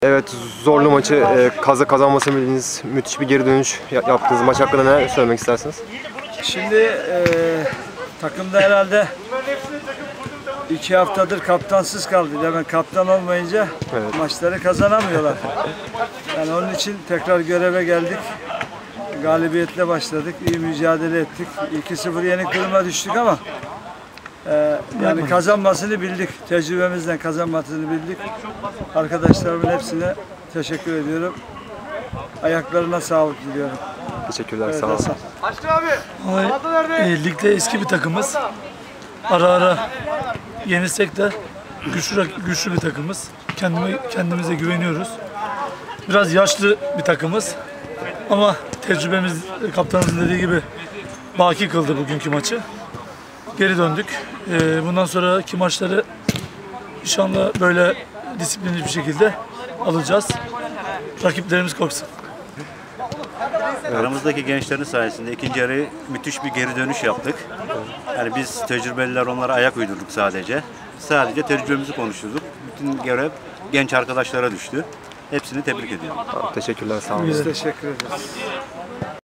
Evet, zorlu maçı kazanmasını bildiğiniz müthiş bir geri dönüş yaptığınız maç hakkında ne söylemek istersiniz? Şimdi takımda herhalde 2 haftadır kaptansız kaldı. Hemen kaptan olmayınca maçları kazanamıyorlar. Yani onun için tekrar göreve geldik. Galibiyetle başladık. İyi mücadele ettik. 2-0 yenik duruma düştük ama yani kazanmasını bildik. Tecrübemizden kazanmasını bildik. Arkadaşlarımın hepsine teşekkür ediyorum. Ayaklarına sağlık diliyorum. Teşekkürler, sağ olun. Ligde eski bir takımız. Ara ara yenilsek de güçlü bir takımız. Kendimize güveniyoruz. Biraz yaşlı bir takımız. Ama tecrübemiz, kaptanımızın dediği gibi baki kıldı bugünkü maçı. Geri döndük. Bundan sonraki maçları inşallah böyle disiplinli bir şekilde alacağız. Rakiplerimiz korksun. Aramızdaki gençlerin sayesinde ikinci yarı müthiş bir geri dönüş yaptık. Yani biz tecrübeliler onlara ayak uydurduk sadece. Sadece tecrübemizi konuşturduk. Bütün görev genç arkadaşlara düştü. Hepsini tebrik ediyorum. Teşekkürler, sağ olun. Biz teşekkür ederiz.